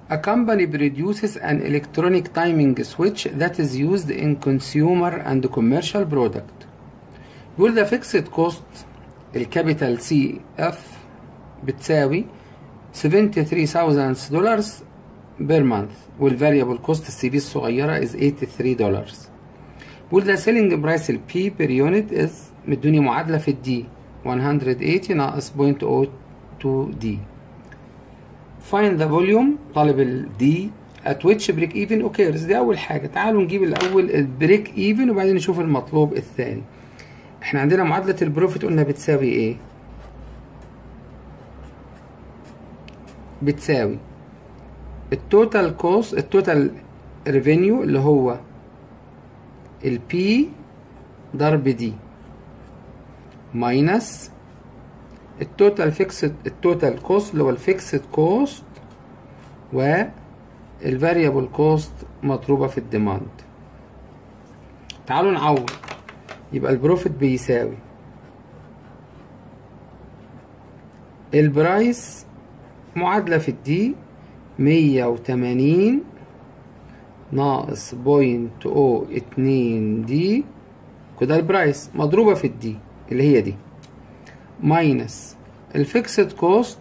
A company produces an electronic timing switch that is used in consumer and commercial product. بيقول ده fixed cost الكابيتال سي اف بتساوي $73,000 per month والفاريبل كوست السي في الصغيرة is $83. بيقول ده selling price البي per unit is مدوني معادلة في الدي 180 ناقص 0.02 دي. find the volume طالب الدي at which break even occurs. دي أول حاجة. تعالوا نجيب الأول البريك even وبعدين نشوف المطلوب الثاني. احنا عندنا معادلة البروفيت قلنا بتساوي ايه؟ بتساوي التوتال كوست التوتال ريفينيو اللي هو البي ضرب دي ماينس التوتال فيكسد التوتال كوست اللي هو الفيكسد كوست والفاريبل كوست مضروبة في الديماند. تعالوا نعوض. يبقى البروفيت بيساوي البرايس معادلة في الدي 180 ناقص 0.02 دي كده البرايس مضروبة في الدي اللي هي دي ماينس الفيكسد كوست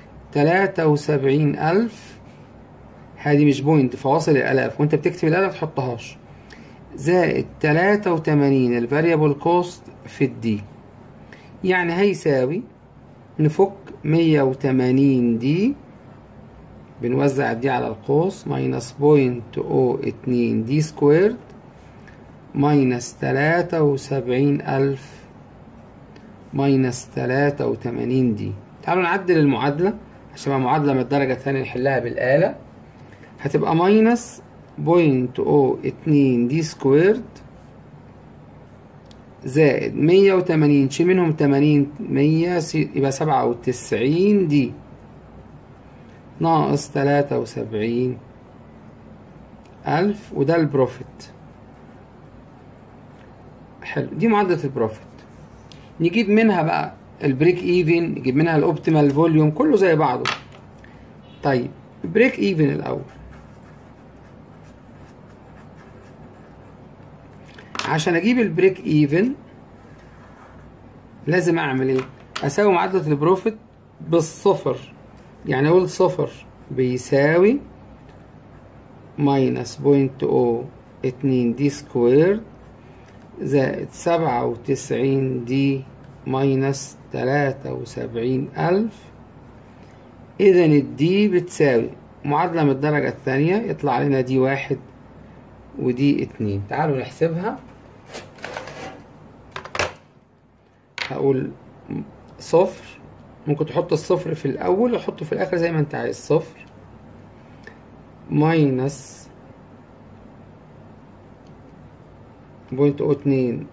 73,000 هذه مش بوينت فواصل الآلاف وانت بتكتب الآلاف تحطهاش زائد 83 الفاريبل كوست في الدي يعني هيساوي نفك 180 دي بنوزع دي على القوس ماينس 0.02 دي سكويرد ماينس 73,000 ماينس 83 دي. تعالوا نعدل المعادلة عشان معادلة من الدرجة الثانية نحلها بالآلة. هتبقى ماينس 0.02 دي سكويرد زائد 180 شيل منهم 80 100 يبقى 97 دي ناقص 73,000 وده البروفيت. حلو دي معادلة البروفيت. نجيب منها بقى البريك ايفن نجيب منها الاوبتيمال فوليوم كله زي بعضه. طيب بريك ايفن الأول عشان اجيب البريك ايفن لازم اعمل ايه؟ اساوي معادلة البروفيت بالصفر يعني اقول صفر بيساوي ماينس 0.02 دي سكوير زائد 97 دي ماينس 73,000. اذا الدي بتساوي معادلة من الدرجة الثانية يطلع لنا دي 1 ودي 2. تعالوا نحسبها. هقول صفر ممكن تحط الصفر في الأول وحطه في الآخر زي ما أنت عايز صفر ماينس 0.02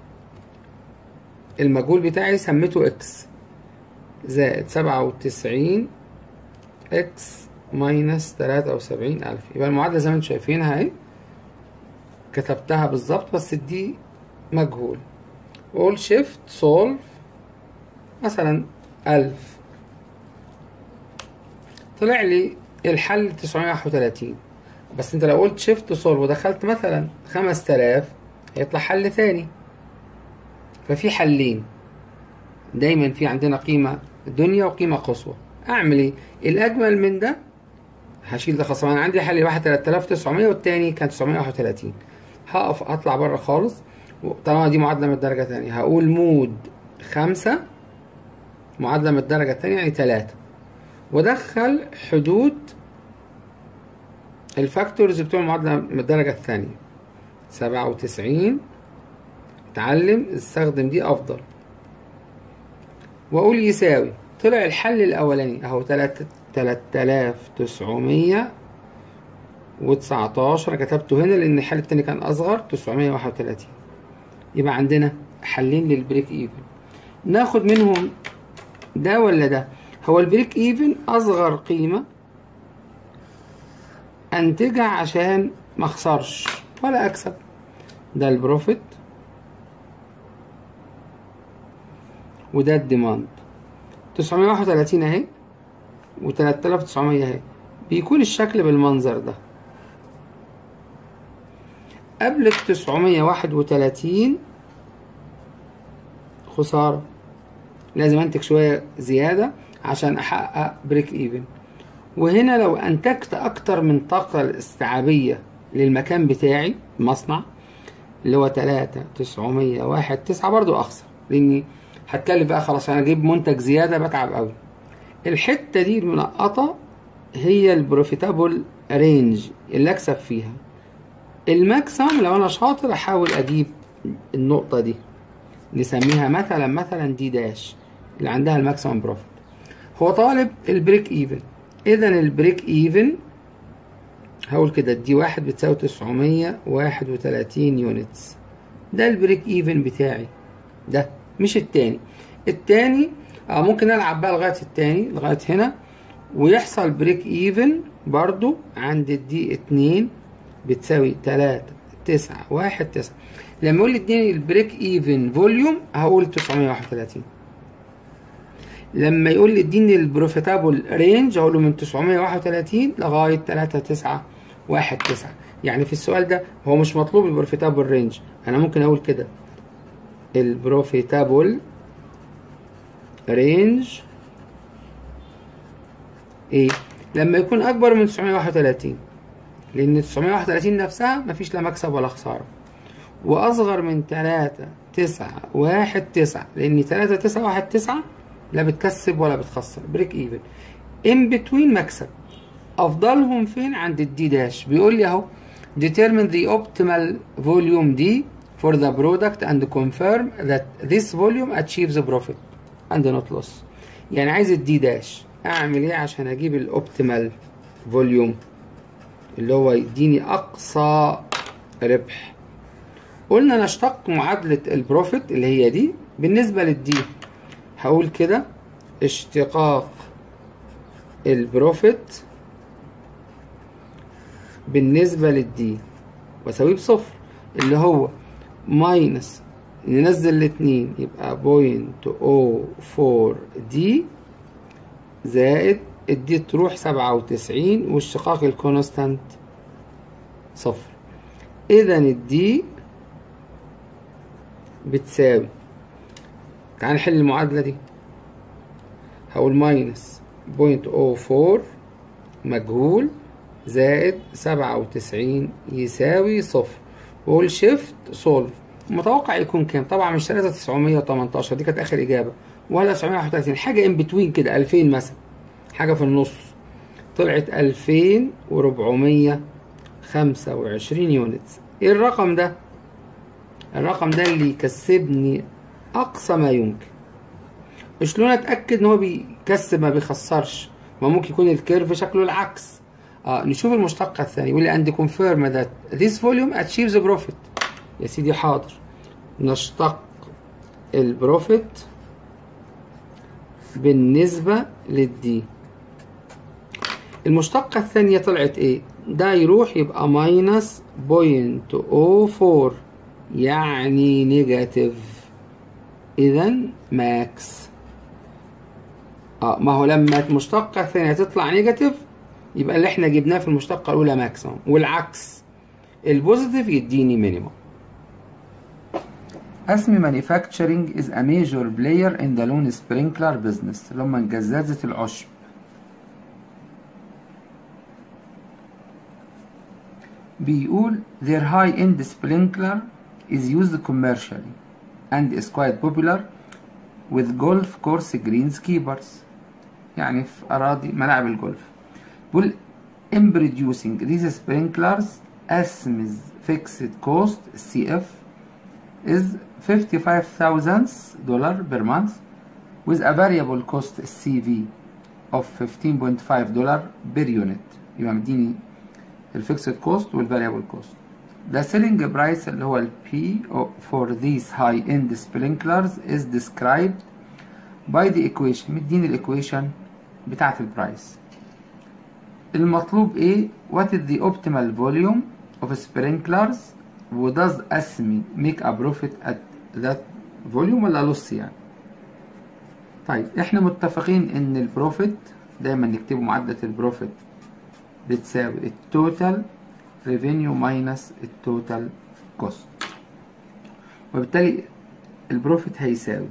المجهول بتاعي سميته اكس زائد 97 اكس ماينس 73,000. يبقى المعادلة زي ما انتم شايفينها اهي كتبتها بالظبط بس دي مجهول. وأقول شيفت سولف مثلا 1000 طلع لي الحل 931. بس انت لو قلت شيفت سولف ودخلت مثلا 5000 هيطلع حل ثاني. ففي حلين دايما في عندنا قيمة دنيا وقيمة قصوى. اعمل ايه؟ الاجمل من ده هشيل ده خلاص. انا عندي حل واحد 3900 والتاني كان 931. هقف اطلع بره خالص طالما دي معادلة من الدرجة الثانية. هقول مود 5 معادلة من الدرجة الثانية يعني 3 وادخل حدود الفاكتورز بتوع المعادلة من الدرجة الثانية 97. اتعلم استخدم دي افضل واقول يساوي. طلع الحل الاولاني اهو 3919 كتبته هنا لان الحل التاني كان اصغر 931. يبقى عندنا حلين للبريك ايفن. ناخد منهم ده ولا ده؟ هو البريك ايفن اصغر قيمة انتجها عشان ما اخسرش ولا اكسب. ده البروفيت وده الديماند 931 اهي و3900 اهي بيكون الشكل بالمنظر ده. قبل 931 خسارة، لازم انتج شوية زيادة عشان احقق بريك ايفن. وهنا لو انتجت اكتر من الطاقة الاستيعابية للمكان بتاعي المصنع اللي هو 3901 برضو اخسر، لاني هتكلف بقى خلاص انا اجيب منتج زيادة بتعب قوي. الحتة دي المنقطة هي البروفيتابل رينج اللي اكسب فيها. الماكسيمم لو انا شاطر احاول اجيب النقطة دي، نسميها مثلا دي داش اللي عندها الماكسيمم بروفيت. هو طالب البريك ايفن، اذا البريك ايفن هقول كده دي واحد بتساوي 931 يونتس. ده البريك ايفن بتاعي، ده مش التاني. التاني ممكن العب بقى لغاية التاني لغاية هنا ويحصل بريك ايفن برضو عند الدي 2 بتساوي 3919. لما يقول لي اديني البريك ايفن فوليوم هقول 931. لما يقول لي اديني البروفيتابل رينج هقول له من 931 لغايه 3919. يعني في السؤال ده هو مش مطلوب البروفيتابل رينج، انا ممكن اقول كده البروفيتابل رينج ايه لما يكون اكبر من 931، لان 931 نفسها مفيش لا مكسب ولا خساره، واصغر من 3919 لان 3919 لا بتكسب ولا بتخسر، بريك ايفن. ان بتوين مكسب. افضلهم فين؟ عند الدي داش. بيقول لي اهو determine the optimal volume D for the product and confirm that this volume achieves profit and not loss. يعني عايز الدي داش اعمل ايه عشان اجيب الاوبتيمال فوليوم اللي هو يديني اقصى ربح؟ قلنا نشتق معادلة البروفيت اللي هي دي بالنسبة للدي. هقول كده اشتقاق البروفيت بالنسبة للدي واساويه بصفر، اللي هو ماينس ننزل الاتنين يبقى 0.04 دي زائد الدي تروح 97 والاشتقاق الكونستانت صفر. اذا الدي بتساوي، تعال نحل المعادلة دي. هقول ماينس 0.04 مجهول زائد 97 يساوي صفر، واقول شيفت سولف. متوقع يكون كام؟ طبعا مش 3918 دي كانت اخر اجابة، ولا 931، حاجة ان بتوين كده 2000 مثلا، حاجة في النص. طلعت 2425 يونتس. ايه الرقم ده؟ الرقم ده اللي يكسبني اقصى ما يمكن. شلون اتاكد ان هو بيكسب ما بيخسرش؟ ما ممكن يكون الكيرف شكله العكس. نشوف المشتقة الثانية. يقول لي and confirm that this volume achieves profit. يا سيدي حاضر، نشتق البروفيت بالنسبة للدي. المشتقة الثانية طلعت ايه؟ ده يروح يبقى ماينس 0.04 يعني نيجاتيف، اذا ماكس. ما هو لما المشتقة الثانية تطلع نيجاتيف يبقى اللي احنا جبناه في المشتقة الأولى ماكسيموم، والعكس البوزيتيف يديني مينيموم. أسمي مانيفاكتشرنج is a major player in the lawn sprinkler business، اللي هم جزازة العشب. بيقول their high-end sprinkler is used commercially and is quite popular with golf course greenskeepers، يعني في أراضي ملاعب الجولف. بيقول in producing these sprinklers Asm's fixed cost CF is $55,000 per month with a variable cost CV of $15.5 per unit. يبقى مديني الفيكسد كوست والفاريبل كوست. The selling price اللي هو ال P for these high-end sprinklers is described by the equation. مديني الايكويشن بتاعت البرايس. المطلوب ايه؟ what is the optimal volume of sprinklers و does ASME make a profit at that volume ولا loss يعني. طيب احنا متفقين ان البروفيت دايما نكتبه معادلة البروفيت بتساوي التوتال ريفينيو ماينس التوتال كوست، وبالتالي البروفيت هيساوي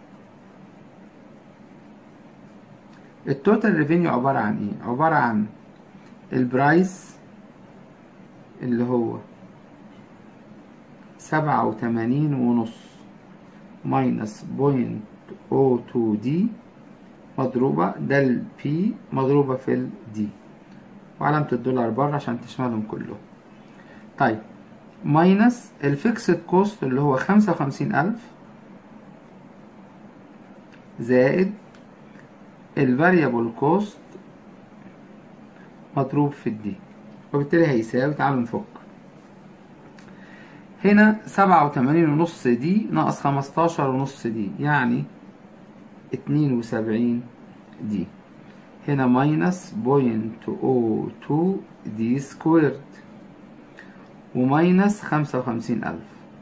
التوتال ريفينيو. عبارة عن ايه؟ عبارة عن البرايس اللي هو 87.5 ماينس 0.02 دي مضروبة ده البي مضروبة في الدي، وعلامة الدولار بره عشان تشملهم كلهم. طيب ماينس الفيكسد كوست اللي هو 55,000 زائد الفاريبل كوست مضروب في الدي، وبالتالي هيساوي، تعالوا نفك هنا 87.5 دي ناقص 15.5 دي يعني 72 دي، هنا ماينس 0.02 دي سكويرد وماينس 55,000.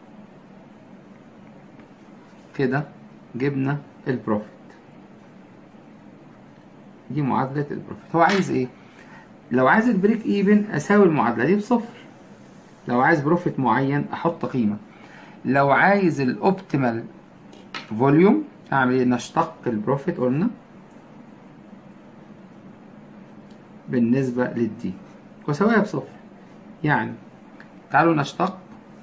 كده جبنا البروفيت. دي معادلة البروفيت. هو عايز ايه؟ لو عايز البريك ايفن اساوي المعادلة دي بصفر، لو عايز بروفيت معين احط قيمة، لو عايز الاوبتيمال فوليوم اعمل ايه؟ نشتق البروفيت قلنا بالنسبة للدي واساويها بصفر. يعني تعالوا نشتق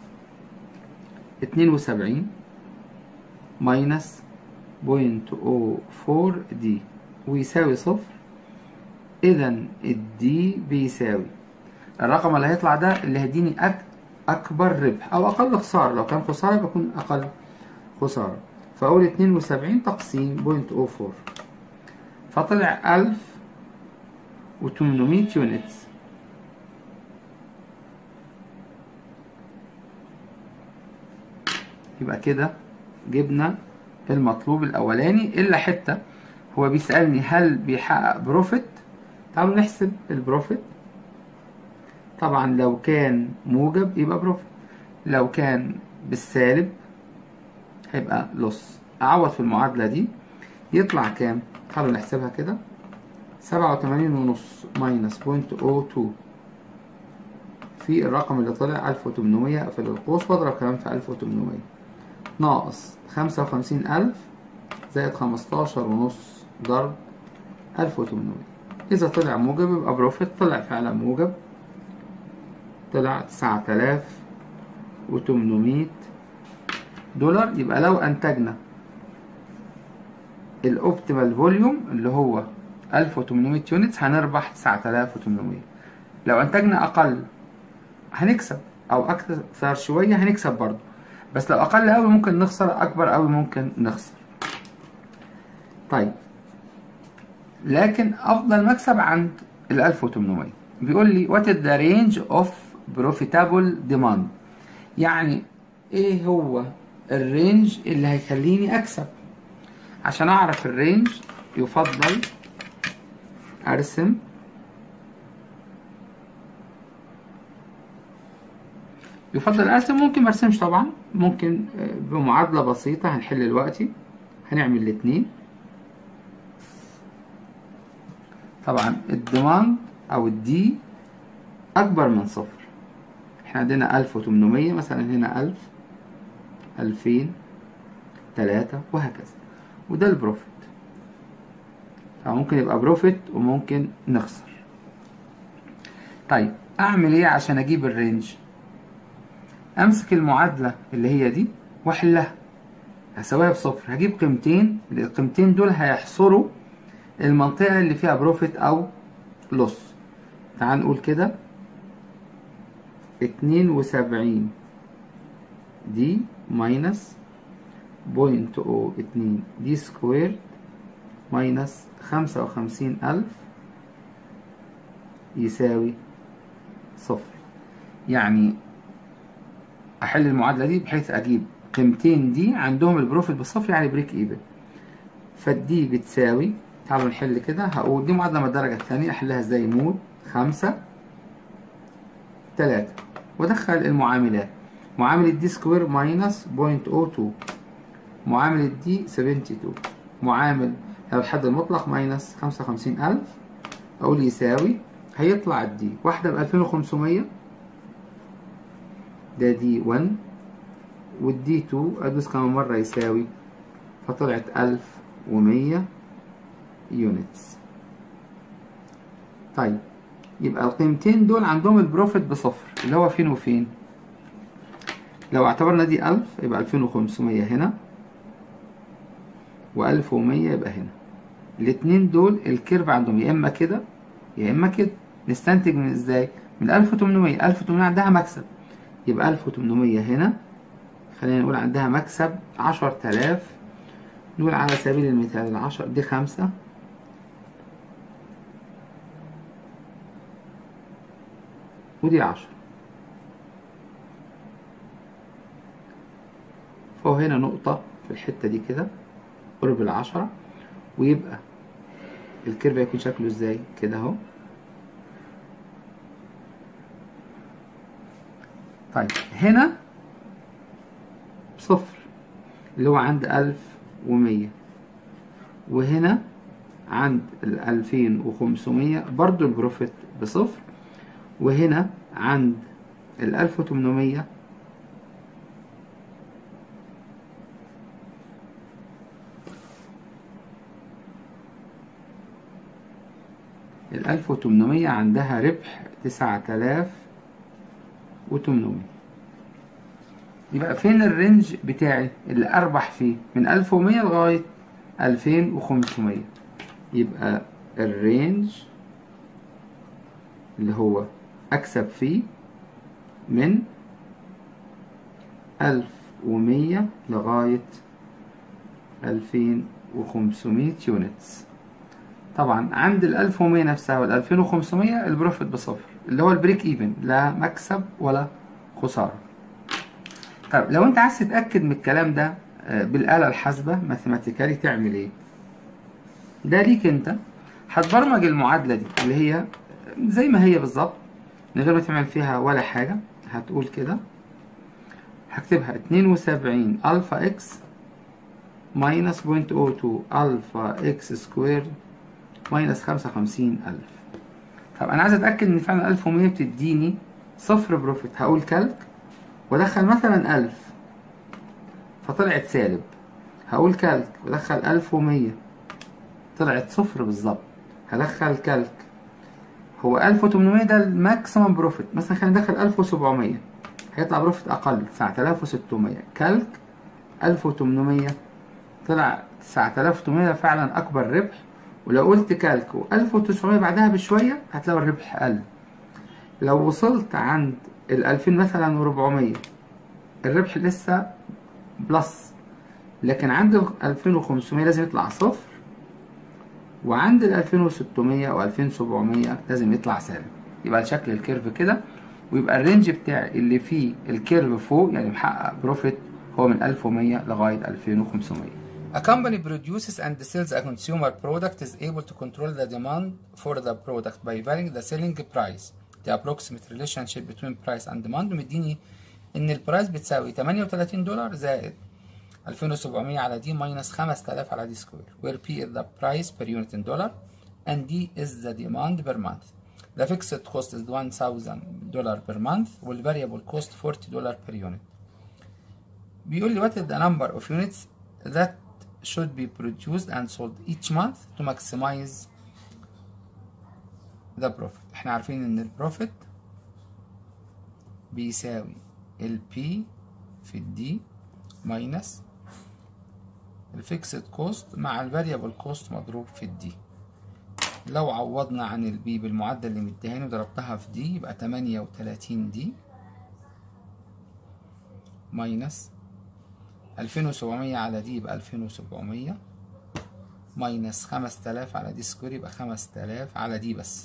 72 ماينس 0.04 دي ويساوي صفر. اذا الدي بيساوي الرقم اللي هيطلع ده اللي هيديني اكبر ربح او اقل خسارة، لو كان خسارة بيكون اقل خسارة، فاقول 72 تقسيم 0.04 فطلع 1800 يونتس. يبقى كده جبنا المطلوب الاولاني، الا حتة هو بيسألني هل بيحقق بروفيت. تعالوا نحسب البروفيت. طبعا لو كان موجب يبقى بروفيت، لو كان بالسالب هيبقى لوس. اعوض في المعادلة دي يطلع كام؟ تعالوا نحسبها كده. 87.5 ماينس 0.02 في الرقم اللي طلع 1800 في القوس واضرب كمان في 1800 ناقص 55,000 زائد 15.5 ضرب 1800. إذا طلع موجب يبقى بروفيت. طلع فعلا موجب، طلع 9800 دولار. يبقى لو أنتجنا الأوبتيمال فوليوم اللي هو 1800 يونتس هنربح 9800. لو أنتجنا أقل هنكسب، أو أكثر شوية هنكسب برضه، بس لو أقل أوي ممكن نخسر، أكبر أوي ممكن نخسر. طيب لكن أفضل مكسب عند ال 1800. بيقول لي what is the range of profitable demand، يعني إيه هو الرينج اللي هيخليني أكسب. عشان أعرف الرينج يفضل أرسم ممكن مرسمش طبعا، ممكن بمعادلة بسيطة هنحل دلوقتي. هنعمل الاتنين. طبعا الديماند او الدي اكبر من صفر. احنا عندنا 1800 مثلا، هنا 1000 2000 3 وهكذا، وده البروفيت. فممكن يبقى بروفيت وممكن نخسر. طيب اعمل ايه عشان اجيب الرينج؟ امسك المعادلة اللي هي دي واحلها، هساويها بصفر، هجيب قيمتين، القيمتين دول هيحصروا المنطقة اللي فيها بروفيت او لوس. تعال نقول كده 72 دي ماينس 0.02 دي سكوير ماينس 55,000 يساوي صفر. يعني احل المعادلة دي بحيث اجيب قيمتين دي عندهم البروفيت بالصفر، يعني بريك ايفن. فالدي بتساوي، تعالوا نحل كده. هقول دي معادلة من الدرجة الثانية، احلها ازاي؟ مود 5 3 وادخل المعاملات. معامل الدي سكوير ماينس 0.02، معامل الدي 72، معامل الحد المطلق ماينس 55,000. اقول يساوي هيطلع الدي واحدة ب2500، ده دي 1، والدي 2 ادوس كمان مرة يساوي، فطلعت 1100 يونتس. طيب يبقى القيمتين دول عندهم البروفيت بصفر، اللي هو فين وفين؟ لو اعتبرنا دي 1000 يبقى 2500 هنا، و1100 يبقى هنا. الاتنين دول الكيرف عندهم يا اما كده يا اما كده. نستنتج من ازاي؟ من 1800 عندها مكسب، يبقى 1800 هنا خلينا نقول عندها مكسب 10000. نقول على سبيل المثال 10 دي 5 ودي 10، فهو هنا نقطة في الحتة دي كده قرب 10، ويبقى الكيرف هيكون شكله ازاي؟ كده اهو. طيب هنا صفر اللي هو عند 1100، وهنا عند 2500 برضو البروفيت بصفر، وهنا عند 1800 1800 عندها ربح 9800. يبقى فين الرينج بتاعي اللي اربح فيه؟ من 1100 لغاية 2500. يبقى الرينج اللي هو اكسب فيه من 1100 لغاية 2500 يونتس. طبعا عند 1100 نفسها وال 2500 البروفيت بصفر، اللي هو البريك ايفن، لا مكسب ولا خسارة. طيب لو انت عايز تتأكد من الكلام ده بالآلة الحاسبة ماثيماتيكالي تعمل ايه؟ ده ليك انت، هتبرمج المعادلة دي اللي هي زي ما هي بالظبط من غير ما تعمل فيها ولا حاجة. هتقول كده، هكتبها 72 ألفا إكس ماينس 0.02 ألفا إكس سكوير ماينس 55,000. طب أنا عايز أتأكد إن فعلا 1100 بتديني صفر بروفيت. هقول كالك وأدخل مثلا 1000 فطلعت سالب. هقول كالك وأدخل 1100 طلعت صفر بالظبط. هدخل كالك، هو 1800 ده الماكسيمم بروفيت، مثلا خلينا ندخل 1700 هيطلع بروفيت أقل 9600. كالك 1800 طلع 9800 فعلا أكبر ربح. ولو قلت كالك و1900 بعدها بشوية هتلاقي الربح قل. لو وصلت عند 2000 مثلا و400 الربح لسه بلس، لكن عند 2500 لازم يطلع صفر، وعند 2600 أو 2700 لازم يطلع سالب. يبقى شكل الكيرف كده، ويبقى الرينج بتاعي اللي فيه الكيرف فوق يعني محقق بروفيت هو من 1100 لغاية 2500. A company produces and sells a consumer product is able to control the demand for the product by varying the selling price. The approximate relationship between price and demand مديني إن البرايس بتساوي $38 زائد 2700 على دي ماينس 5000 على دي سكوير، where P is the price per unit in dollar and D is the demand per month. The fixed cost is $1000 per month والvariable cost $40 per unit. بيقول لي what is the number of units that should be produced and sold each month to maximize the profit. احنا عارفين ان البروفيت بيساوي ال P في ال D ماينس الفيكسد كوست مع الفاريبل كوست مضروب في الدي. لو عوضنا عن البي بالمعدل اللي مديهاني وضربتها في دي يبقى 38 دي ماينس 2700 على دي يبقى 2700 ماينس 5000 على دي سكوير يبقى 5000 على دي بس.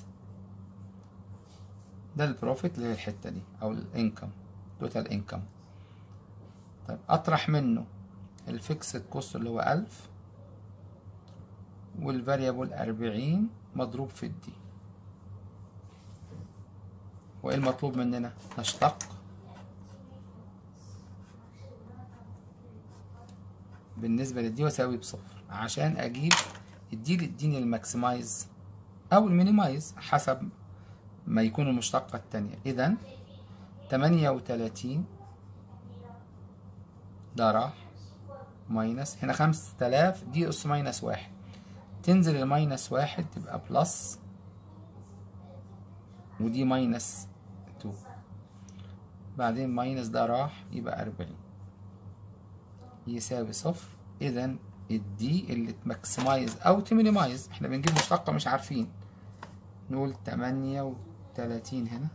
ده البروفيت اللي هي الحتة دي أو الانكم، توتال انكم. طيب أطرح منه الفيكسد كوست اللي هو 1000 والفاريبل 40 مضروب في الدي. وإيه المطلوب مننا؟ نشتق بالنسبة للدي وأساوي بصفر عشان أجيب الدي اللي يديني الماكسمايز أو المينيمايز حسب ما يكون المشتقة التانية. إذا 38 ده راح ماينس، هنا 5000 دي أس ماينس واحد، تنزل الماينس واحد تبقى بلس، ودي ماينس 2، بعدين ماينس ده راح يبقى 40 يساوي صفر. إذا الدي اللي تماكسمايز أو تمينيمايز، احنا بنجيب مشتقة مش عارفين، نقول 38 هنا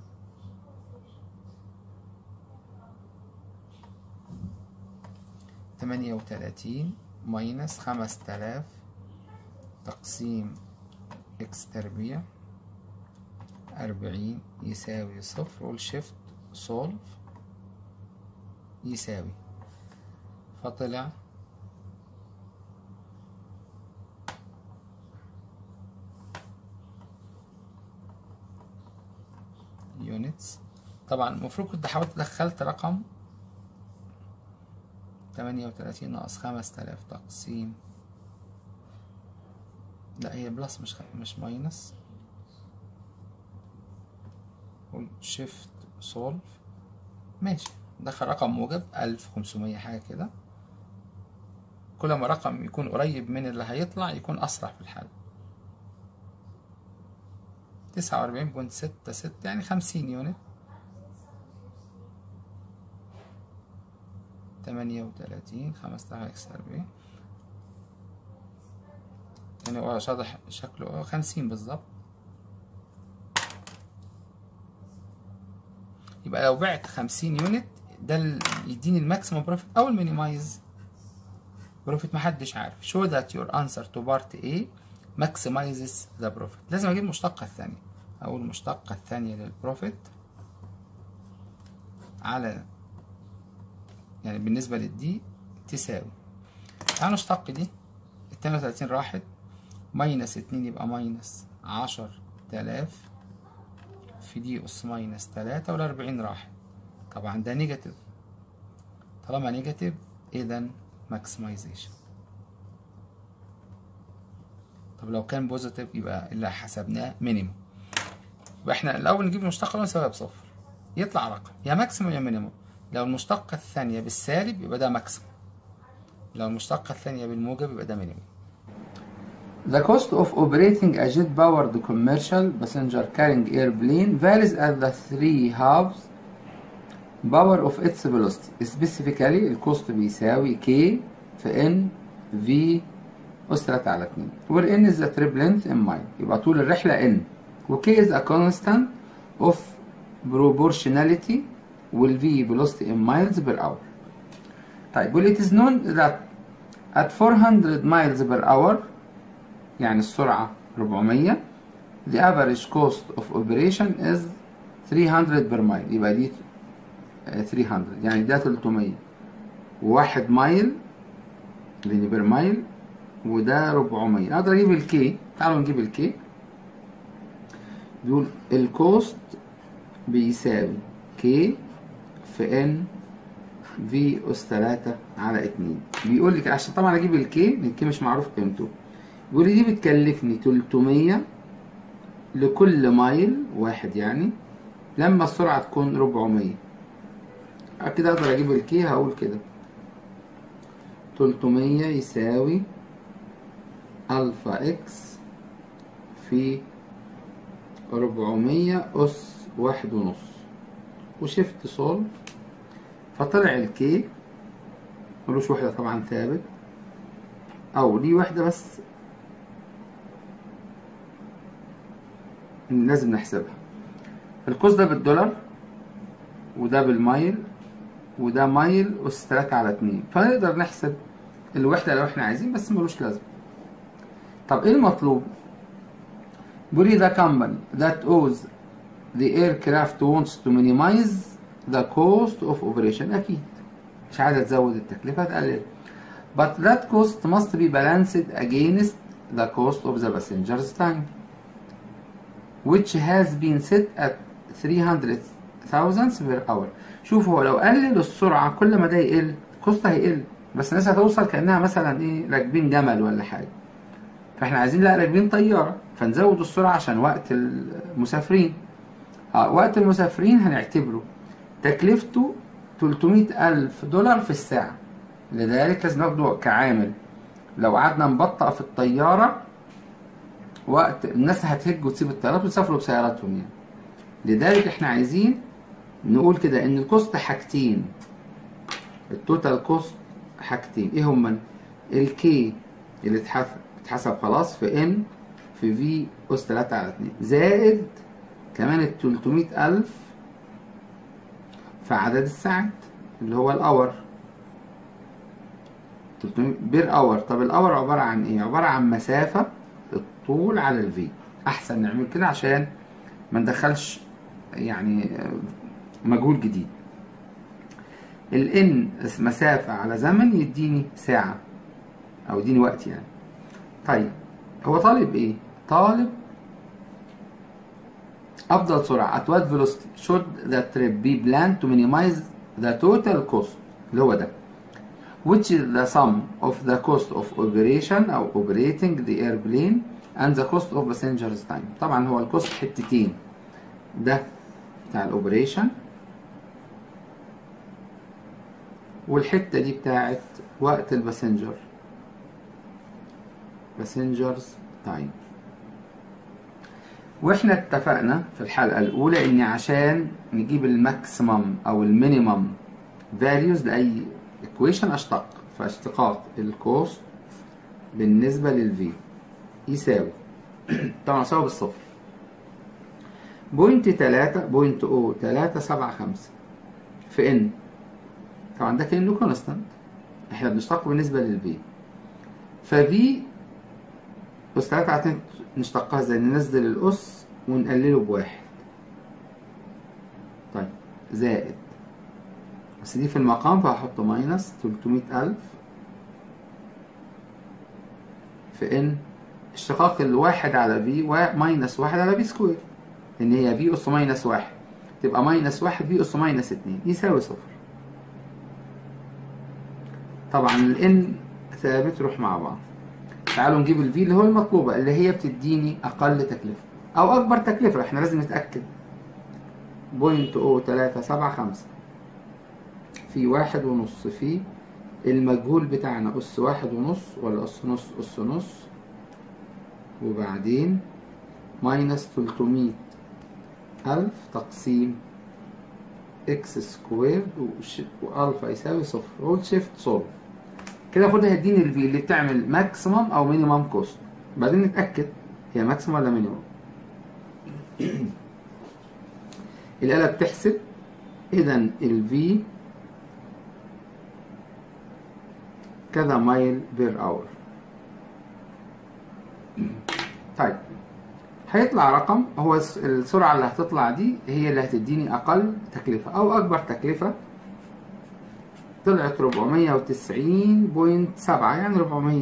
ماينس 5000 تقسيم اكس تربيع 40 يساوي صفر، والشيفت سولف يساوي، فطلع يونتس. طبعا المفروض كنت حاولت دخلت رقم 38 ناقص 5000 تقسيم، لا هي بلس مش ماينس، شيفت سولف ماشي، دخل رقم موجب 1500 حاجة كده. كل ما رقم يكون قريب من اللي هيطلع يكون أسرع في الحل. 49.66 يعني 50 يونت. 38 5000 اكس 40 يعني هو شاطح شكله 50 بالظبط. يبقى لو بعت 50 يونت ده يديني الماكسيمم بروفيت او المينيمايز بروفيت، محدش عارف. show that your answer to part A maximizes the profit. لازم اجيب المشتقة الثانية، او المشتقة الثانية للبروفيت على يعني بالنسبة للدي تساوي، تعالوا نشتق دي، 32 راحت ماينس 2 يبقى ماينس 10000 في دي أس ماينس 3، وال40 راحت، طبعا ده نيجاتيف، طالما نيجاتيف إذا ماكسمايزيشن. طب لو كان بوزيتيف يبقى اللي حسبناه مينيموم. يبقى احنا الأول نجيب المشتقة ونساويها بصفر، يطلع رقم يا ماكسيموم يا مينيموم. لو المشتقة الثانية بالسالب يبقى ده ماكسيموم، لو المشتقة الثانية بالموجب يبقى ده مينيموم. The cost of operating a jet-powered commercial passenger-carrying airplane varies at the three halves power of its velocity. Specifically, الكوست بيساوي K في N V أس 3 على 2 where N is the trip length in mile. يبقى طول الرحلة N، و K is a constant of proportionality وال V velocity in miles per hour. طيب well it is known that at 400 miles per hour يعني السرعة 400 the average cost of operation is 300 per mile. يبقى دي 300 يعني ده 300 وواحد مايل لأن بير مايل، وده 400. أقدر أجيب الكي، تعالوا نجيب الكي. بيقول الكوست بيساوي كي في ان في أس 3 على 2. بيقول لك عشان طبعا أجيب الكي مش معروف قيمته، بيقول لي دي بتكلفني 300 لكل مايل واحد يعني لما السرعة تكون 400. كده اقدر اجيب الكي، هقول كده 300 يساوي الفا اكس في 400 اس 1.5 وشيفت سولف، فطلع الكي ملوش وحدة طبعا ثابت، او ليه وحدة بس لازم نحسبها. القوس ده بالدولار وده بالمايل وده مايل أس 3 على 2، فنقدر نحسب الوحدة لو احنا عايزين، بس ملوش لازمة. طب ايه المطلوب؟ بيقول لي the company that owns the aircraft wants to minimize the cost of operation. أكيد مش عايزة تزود التكلفة، تقلل. But that cost must be balanced against the cost of the passenger's time which has been set at 300,000 per hour. شوفوا هو لو قلل السرعة كل ما ده يقل الكوست هيقل، بس الناس هتوصل كأنها مثلا ايه راكبين جمل ولا حاجة، فاحنا عايزين لا راكبين طيارة، فنزود السرعة عشان وقت المسافرين. وقت المسافرين هنعتبره تكلفته $300,000 في الساعة، لذلك لازم ناخده كعامل. لو قعدنا نبطأ في الطيارة وقت الناس هتهج وتسيب الطيارات وتسافروا بسياراتهم يعني. لذلك احنا عايزين نقول كده ان الكوست حاجتين، التوتال كوست حاجتين، ايه هما؟ الكي اللي اتحسب خلاص في ان في في اس 3/2 زائد كمان ال$300,000 في عدد الساعات اللي هو الاور، 300 بير اور. طب الاور عبارة عن ايه؟ عبارة عن مسافة الطول على الفي. احسن نعمل كده عشان ما ندخلش يعني مجهول جديد. الان مسافة على زمن يديني ساعة او يديني وقت يعني. طيب هو طالب ايه؟ طالب افضل سرعة at what velocity should the trip be planned to minimize the total cost اللي هو ده which is the sum of the cost of operation او operating the airplane and the cost of passengers time. طبعا هو الكوست حتتين، ده بتاع الاوبريشن والحتة دي بتاعت وقت الباسنجر passengers time. واحنا اتفقنا في الحلقة الأولى إن عشان نجيب الماكسيمم أو المينيمم values لأي equation أشتق، فاشتقاق الكوست بالنسبة للفي يساوي طبعا يساوي بالصفر .3.0375 في ان. طبعا ده كأنه كونستانت، احنا بنشتق بالنسبة للفي، ففي أس 3 نشتقها ازاي؟ ننزل الأس ونقلله بواحد. طيب زائد، بس دي في المقام فهحط ماينس 300,000 في ان اشتقاق الواحد على في وماينس واحد على في سكوير، ان هي في أس ماينس واحد تبقى ماينس واحد في أس ماينس 2 يساوي صفر. طبعا الان ثابت روح مع بعض. تعالوا نجيب الفي اللي هو المطلوبة اللي هي بتديني أقل تكلفة أو أكبر تكلفة، احنا لازم نتأكد. 0.0375 في 1.5 في المجهول بتاعنا أس 1.5 ولا أس نص؟ أس نص، وبعدين ماينس 300,000 تقسيم إكس سكوير وألفا يساوي صفر. هولد شيفت سولف كده خدها هيديني الفي اللي بتعمل ماكسيمم او مينيمم كوست، بعدين نتاكد هي ماكسيمم ولا مينيمم. الاله بتحسب اذا الفي كذا مايل بير اور. طيب هيطلع رقم، هو السرعه اللي هتطلع دي هي اللي هتديني اقل تكلفه او اكبر تكلفه. طلعت 490.7 يعني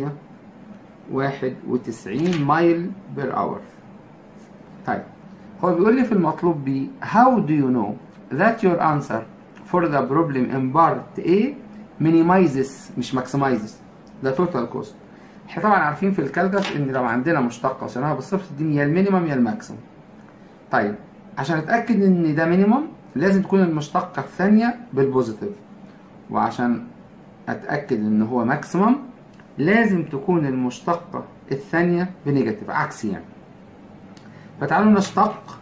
491 مايل بير اور. طيب هو بيقول لي في المطلوب بي how do you know that your answer for the problem in part A minimizes مش maximizes the total cost. احنا طبعا عارفين في الكالكولس ان لو عندنا مشتقة وسيناها بالصفر تديني يا المينيمم يا الماكسيمم. طيب عشان اتاكد ان ده مينيمم لازم تكون المشتقة الثانية بالبوزيتيف، وعشان اتاكد ان هو ماكسيمم لازم تكون المشتقة الثانية بنيجاتيف عكسي يعني. فتعالوا نشتق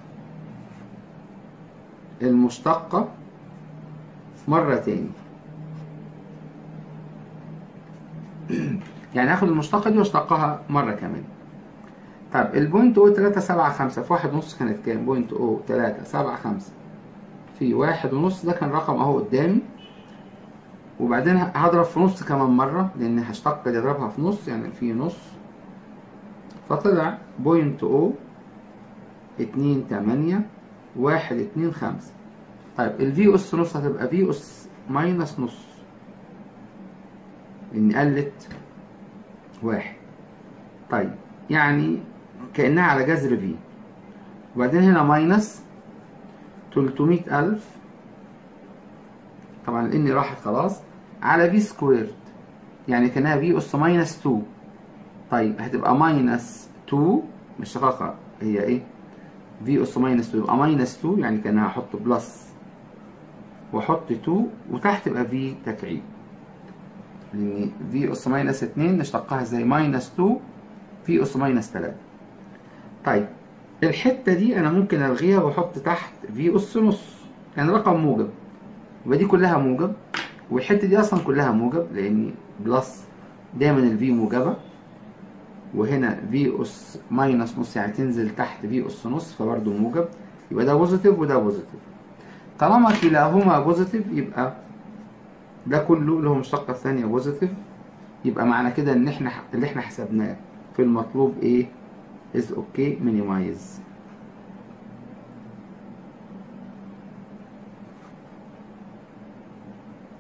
المشتقة مرة تاني. يعني هاخد المشتقة دي واشتقها مرة كمان. طب البوينت او 375 في 1.5 كانت كام؟ بوينت او 375 في 1.5 ده كان رقم اهو قدامي، وبعدين هضرب في نص كمان مرة لأن هشتق دي اضربها في نص يعني في نص، فطلع بوينت او 28125. طيب الفي أس نص هتبقى في أس ماينس نص لأن قلت واحد. طيب يعني كأنها على جذر في، وبعدين هنا ماينس 300,000 طبعا لأني راحت خلاص على في سكويرد يعني كأنها في أس ماينس 2. طيب هتبقى ماينس 2 مش شقاقة هي ايه؟ في اس ماينس 2 يبقى ماينس 2، يعني كان هحط بلس واحط 2 وتحت يبقى في تكعيب، لان في اس ماينس 2 نشتقها زي ماينس 2 في اس ماينس 3. طيب الحته دي انا ممكن الغيها واحط تحت في اس نص، يعني رقم موجب، يبقى دي كلها موجب، والحته دي اصلا كلها موجب لان بلس دايما الفي موجبه، وهنا في اس ماينس نص يعني تنزل تحت في اس نص فبرضه موجب، يبقى ده بوزيتيف وده بوزيتيف. طالما كلاهما بوزيتيف يبقى ده كله اللي هو المشتقة الثانية بوزيتيف، يبقى معنى كده ان احنا اللي احنا حسبناه في المطلوب ايه؟ is okay minimize.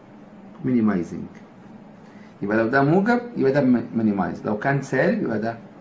minimizing. يبقى لو ده موجب يبقى ده minimize، لو كان سالب يبقى ده